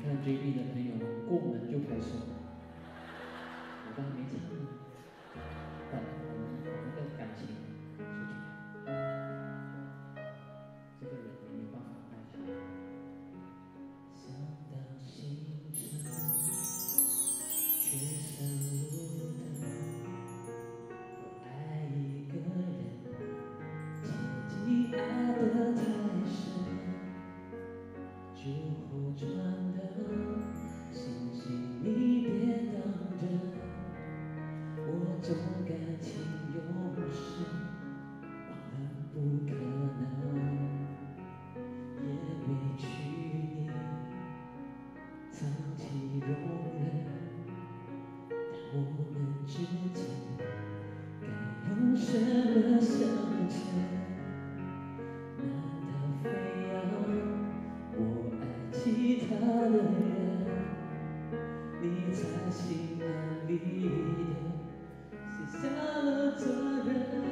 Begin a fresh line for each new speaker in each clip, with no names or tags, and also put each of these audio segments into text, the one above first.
看 JB 的朋友过门就拍手，我刚才没唱呢，我们把那个感情说出来，这个人你没有办法带下来。想到星辰，却上路灯，我爱一个人，切记爱得太深。救护船灯，星星你别当真，我总感情用事，忘了不可能，也委屈你藏起容忍，但我们之间该用什么相衬？难道非要我爱其他的人，你才心安理得卸下了责任？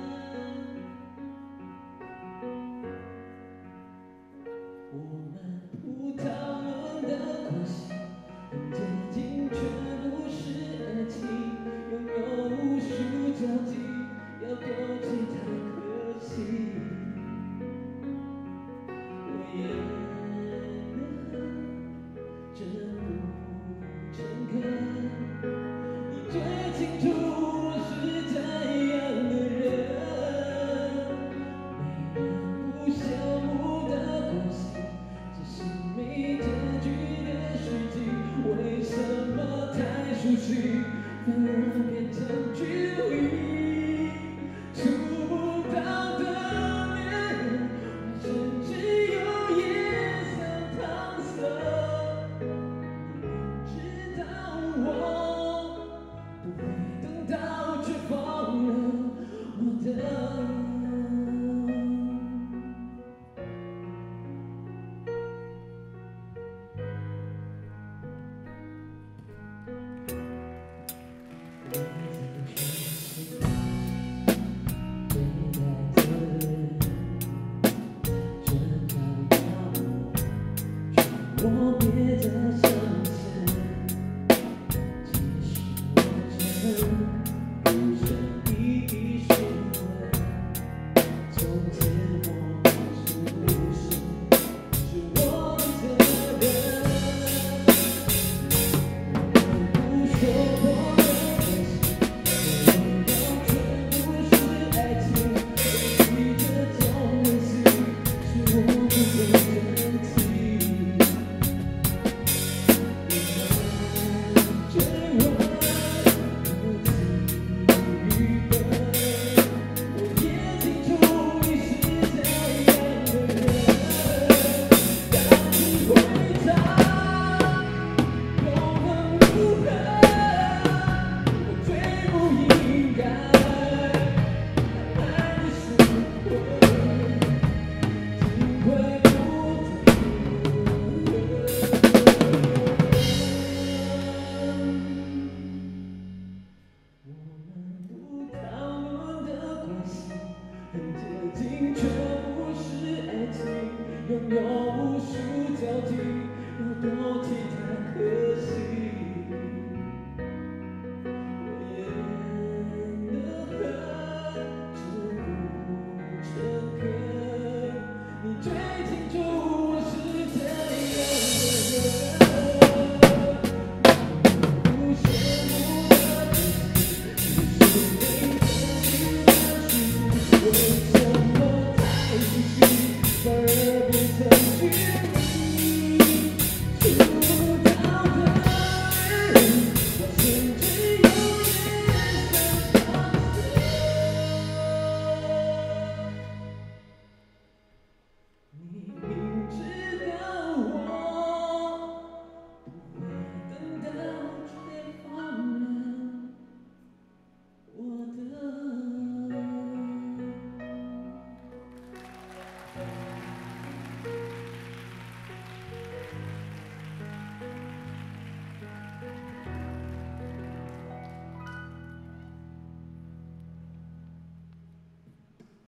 我们葡萄园的关系很接近，却不是爱情，拥有无数交集，要丢弃太可惜。我也这不诚恳，你最清楚我是怎样的人。没人不羡慕的关系，只是没结局的续集。为什么太熟悉，反而变成距离？